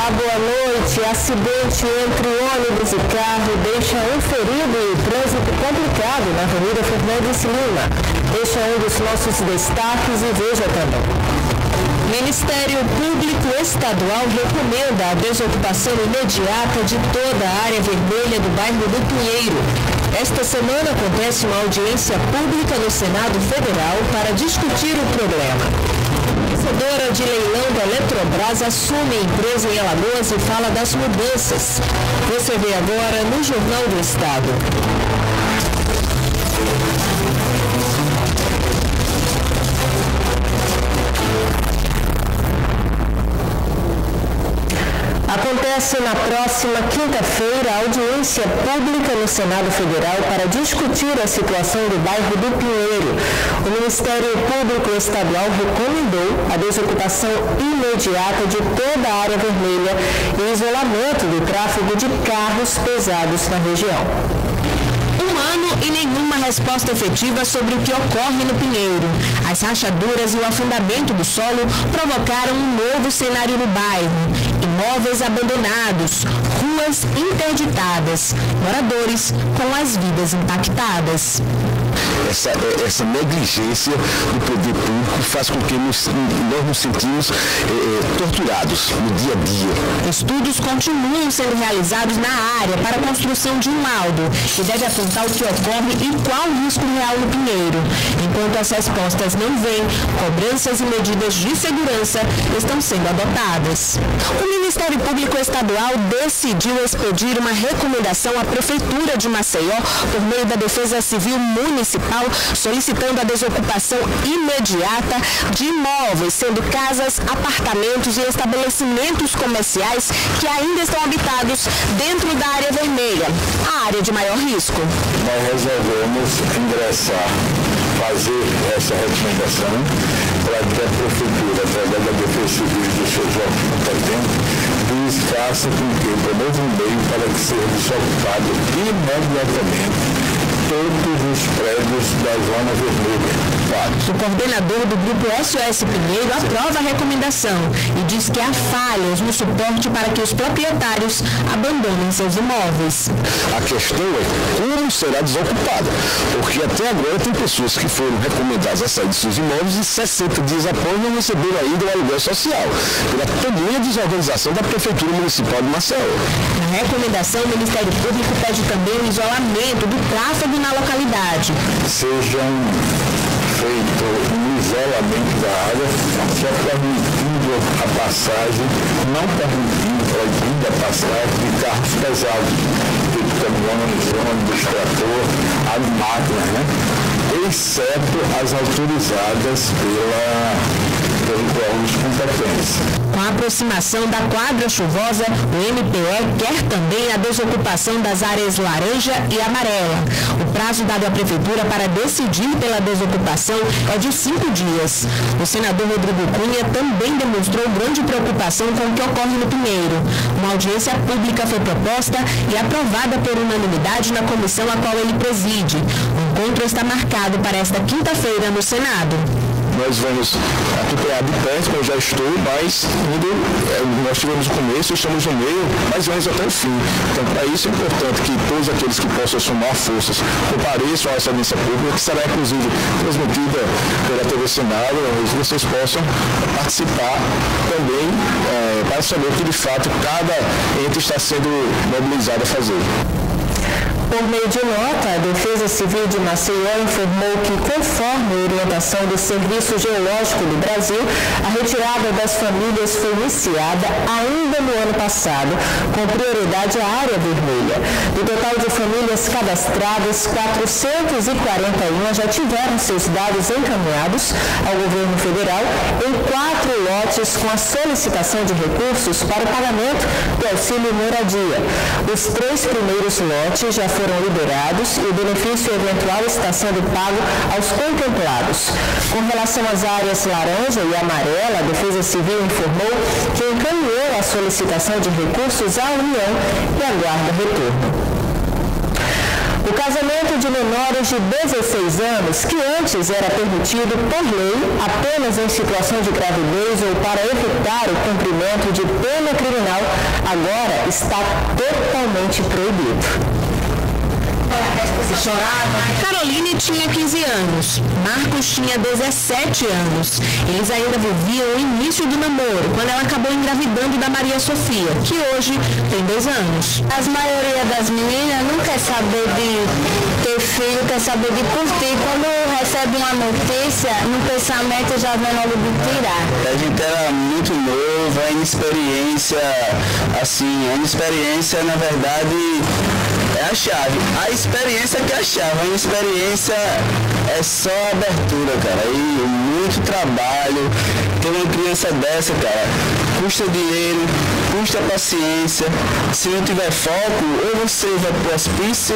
Olá, boa noite. Acidente entre ônibus e carro deixa um ferido e trânsito complicado na Avenida Fernandes Lima. Este é um dos nossos destaques e veja também. Ministério Público Estadual recomenda a desocupação imediata de toda a área vermelha do bairro do Pinheiro. Esta semana acontece uma audiência pública no Senado Federal para discutir o problema. A vencedora de leilão da Eletrobras assume a empresa em Alagoas e fala das mudanças. Você vê agora no Jornal do Estado. Acontece na próxima quinta-feira a audiência pública no Senado Federal para discutir a situação do bairro do Pinheiro. O Ministério Público Estadual recomendou a desocupação imediata de toda a área vermelha e isolamento do tráfego de carros pesados na região. E nenhuma resposta efetiva sobre o que ocorre no Pinheiro. As rachaduras e o afundamento do solo provocaram um novo cenário no bairro. Imóveis abandonados, ruas interditadas, moradores com as vidas impactadas. Essa negligência do poder público faz com que nós nos sentimos torturados no dia a dia. Estudos continuam sendo realizados na área para a construção de um laudo que deve apontar o que ocorre e qual o risco real no Pinheiro. Enquanto as respostas não vêm, cobranças e medidas de segurança estão sendo adotadas. O Ministério Público Estadual decidiu expedir uma recomendação à Prefeitura de Maceió por meio da Defesa Civil Municipal, solicitando a desocupação imediata de imóveis, sendo casas, apartamentos e estabelecimentos comerciais que ainda estão habitados dentro da área vermelha, a área de maior risco. Nós resolvemos ingressar, fazer essa recomendação para que a Prefeitura, através da Defesa Civil e dos seus órgãos competentes, faça com que promova um meio para que seja desocupado imediatamente todos os prédios da zona vermelha. O coordenador do Grupo SOS Pinheiro aprova a recomendação e diz que há falhas no suporte para que os proprietários abandonem seus imóveis. A questão é como será desocupada, porque até agora tem pessoas que foram recomendadas a sair de seus imóveis e 60 dias após não receberam ainda o aluguel social, pela tamanha desorganização da Prefeitura Municipal de Maceió. Na recomendação, o Ministério Público pede também o isolamento do tráfego na localidade. Sejam feito um isolamento da área, só permitindo a passagem, não permitindo, proibindo a passagem de carros pesados, tipo caminhões, ônibus, trator, as máquinas, exceto as autorizadas pelos órgãos competentes. Com a aproximação da quadra chuvosa, o MPE quer também a desocupação das áreas laranja e amarela. O prazo dado à Prefeitura para decidir pela desocupação é de 5 dias. O senador Rodrigo Cunha também demonstrou grande preocupação com o que ocorre no Pinheiro. Uma audiência pública foi proposta e aprovada por unanimidade na comissão a qual ele preside. O encontro está marcado para esta quinta-feira no Senado. Nós vamos acompanhar de perto, eu já estou, mas nós tivemos o começo, estamos no meio, mas vamos até o fim. Então, para isso é importante que todos aqueles que possam somar forças compareçam a essa audiência pública, que será inclusive transmitida pela TV Senado, e vocês possam participar também para saber o que de fato cada ente está sendo mobilizado a fazer. Por meio de nota, a Defesa Civil de Maceió informou que, conforme a orientação do Serviço Geológico do Brasil, a retirada das famílias foi iniciada ainda no ano passado, com prioridade à área vermelha. Do total de famílias cadastradas, 441 já tiveram seus dados encaminhados ao governo federal em 4 lotes com a solicitação de recursos para o pagamento do auxílio moradia. Os 3 primeiros lotes já foram liberados e o benefício eventual está sendo pago aos contemplados. Com relação às áreas laranja e amarela, a Defesa Civil informou que encaminhou a solicitação de recursos à União e aguarda retorno. O casamento de menores de 16 anos, que antes era permitido por lei apenas em situação de gravidez ou para evitar o cumprimento de pena criminal, agora está totalmente proibido. Caroline tinha 15 anos, Marcos tinha 17 anos. Eles ainda viviam o início do namoro, quando ela acabou engravidando da Maria Sofia, que hoje tem 2 anos. A maioria das meninas não quer saber de ter filho, quer saber de curtir. Quando recebe uma notícia, no pensamento já vem logo de tirar. A gente era muito novo, a inexperiência, assim, a inexperiência, na verdade, é a chave. A experiência que é a chave, a inexperiência é só abertura, cara. E muito trabalho. Ter uma criança dessa, cara, custa dinheiro, custa paciência. Se não tiver foco, ou você vai pro hospício,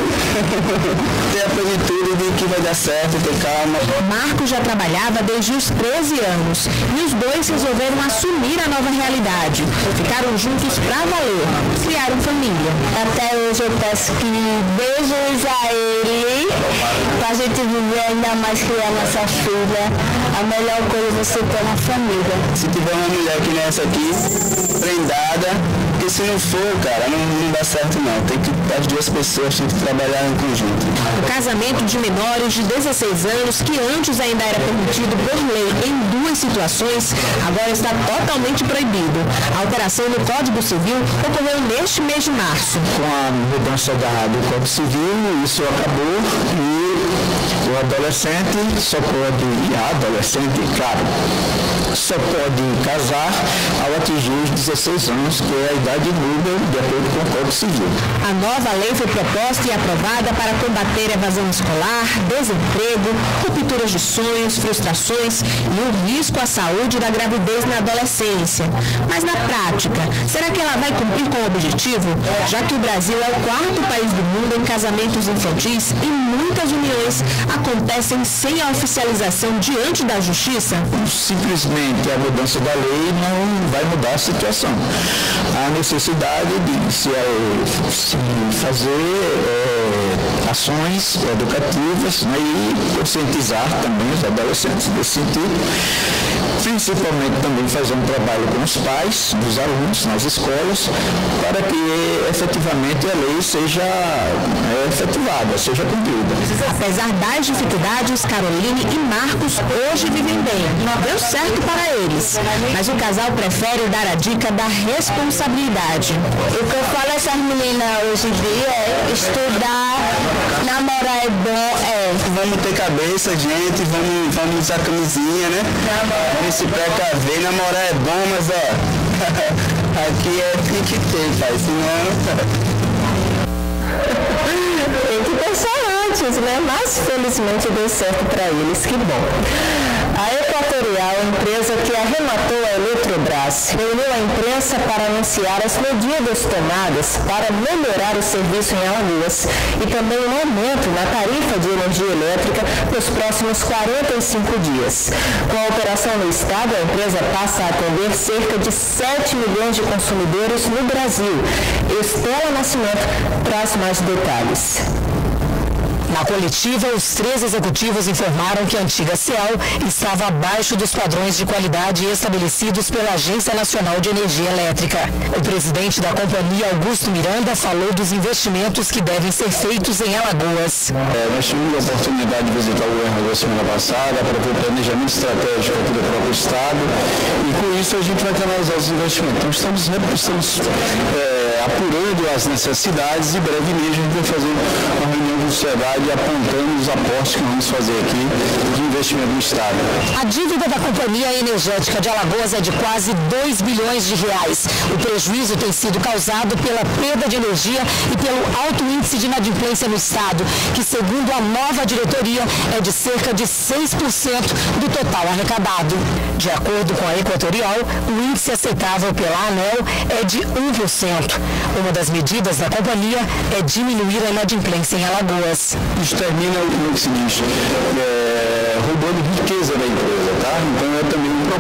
ter a plenitude de que vai dar certo, ter calma. Marcos já trabalhava desde os 13 anos e os dois resolveram assumir a nova realidade. Ficaram juntos pra valer, criaram família. Até hoje eu peço que beijos a ele, pra gente viver ainda mais, criar nossa filha. A melhor coisa é você ter uma família. Se tiver uma mulher que nem essa aqui, prendada, porque se não for, cara, não dá certo não. Tem que, as duas pessoas têm que trabalhar em conjunto. O casamento de menores de 16 anos, que antes ainda era permitido por lei em 2 situações, agora está totalmente proibido. A alteração no Código Civil ocorreu neste mês de março. Com a mudança do Código Civil, isso acabou e o adolescente só pode, e a adolescente, claro, só pode casar ao atingir os 16 anos, que é a idade mínima de acordo com o Código Civil. A nova lei foi proposta e aprovada para combater evasão escolar, desemprego, rupturas de sonhos, frustrações e o risco à saúde da gravidez na adolescência. Mas na prática, será que ela vai cumprir com o objetivo? Já que o Brasil é o 4º país do mundo em casamentos infantis e muitas uniões acontecem sem a oficialização diante da Justiça? Simplesmente a mudança da lei não vai mudar a situação. Há necessidade de se fazer ações educativas, né, e conscientizar também os adolescentes nesse sentido, principalmente também fazer um trabalho com os pais dos alunos nas escolas, para que efetivamente a lei seja efetivada, seja cumprida. Apesar das dificuldades, Caroline e Marcos hoje vivem bem. Deu certo para eles, mas o casal prefere dar a dica da responsabilidade. O que eu falo a essas meninas hoje em dia é estudar, namorar é bom, Vamos ter cabeça, gente, vamos usar camisinha, né? Vamos se precaver, namorar é bom, mas aqui tem que ter, pai, senão... Tem que pensar antes, né? Mas felizmente deu certo para eles, que bom. A Equatorial, empresa que arrematou a Eletrobras, reuniu a imprensa para anunciar as medidas tomadas para melhorar o serviço em Alagoas e também um aumento na tarifa de energia elétrica nos próximos 45 dias. Com a operação no estado, a empresa passa a atender cerca de 7 milhões de consumidores no Brasil. Estela Nascimento traz mais detalhes. Na coletiva, os 3 executivos informaram que a antiga CEAL estava abaixo dos padrões de qualidade estabelecidos pela Agência Nacional de Energia Elétrica. O presidente da companhia, Augusto Miranda, falou dos investimentos que devem ser feitos em Alagoas. Nós tivemos a oportunidade de visitar o Alagoas semana passada para ver o planejamento estratégico aqui do próprio Estado e com isso a gente vai canalizar os investimentos. Então estamos apurando as necessidades e brevemente a gente vai fazer uma reunião de sociedade apontando os aportes que vamos fazer aqui de investimento no Estado. A dívida da Companhia Energética de Alagoas é de quase 2 bilhões de reais. O prejuízo tem sido causado pela perda de energia e pelo alto índice de inadimplência no Estado, que segundo a nova diretoria é de cerca de 6% do total arrecadado. De acordo com a Equatorial, o índice aceitável pela ANEEL é de 1%. Uma das medidas da companhia é diminuir a inadimplência em Alagoas. Isso termina no seguinte, roubando riqueza da empresa, tá? Então é também um problema que a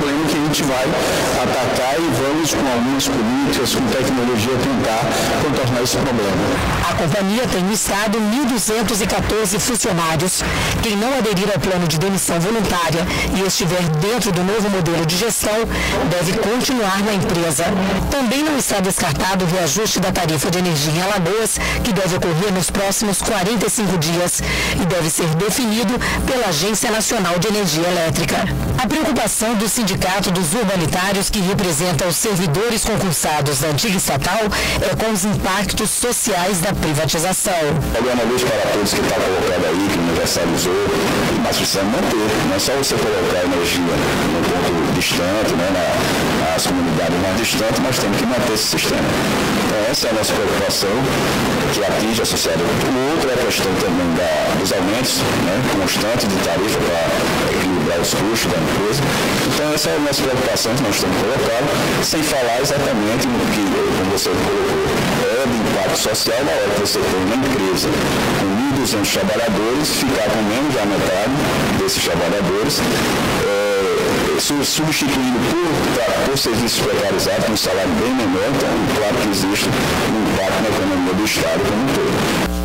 gente vai atacar e vamos, com algumas políticas, com tecnologia, tentar contornar esse problema. A companhia tem no estado 1.214 funcionários. Quem não aderir ao plano de demissão voluntária e estiver dentro do novo modelo de gestão deve continuar na empresa. Também não está descartado o reajuste da tarifa de energia em Alagoas, que deve ocorrer nos próximos 45 dias e deve ser definido pela Agência Nacional de Energia Elétrica. A preocupação do Sindicato dos Urbanitários, que representa os servidores concursados da antiga estatal, é com os impactos sociais da privatização. Programa Luz para Todos que está colocado aí, que universalizou, mas precisamos manter. Não é só você colocar energia no ponto distante, né, nas comunidades mais distantes, mas temos que manter esse sistema. Então essa é a nossa preocupação, que atinge a sociedade. O outro é a questão também dos aumentos, né, constantes de tarifa para equilibrar os custos da empresa. Então essa é a nossa preocupação que nós temos colocado, sem falar exatamente no que, como você colocou, é do impacto social na hora que você tem uma empresa com 1.200 trabalhadores, ficar com menos da metade desses trabalhadores, substituindo por serviços precarizados, com um salário bem menor. Então, claro que existe um impacto na economia do Estado como um todo.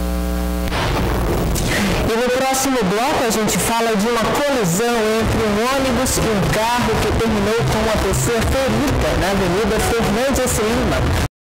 E no próximo bloco a gente fala de uma colisão entre um ônibus e um carro que terminou com uma pessoa ferida na Avenida Fernandes Lima.